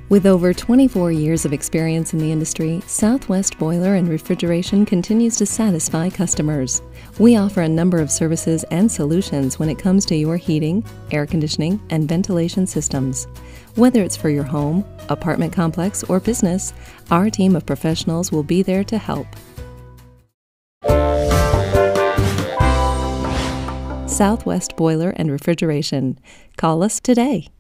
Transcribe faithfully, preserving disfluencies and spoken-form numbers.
With over twenty-four years of experience in the industry, Southwest Boiler and Refrigeration continues to satisfy customers. We offer a number of services and solutions when it comes to your heating, air conditioning, and ventilation systems. Whether it's for your home, apartment complex, or business, our team of professionals will be there to help. Southwest Boiler and Refrigeration. Call us today.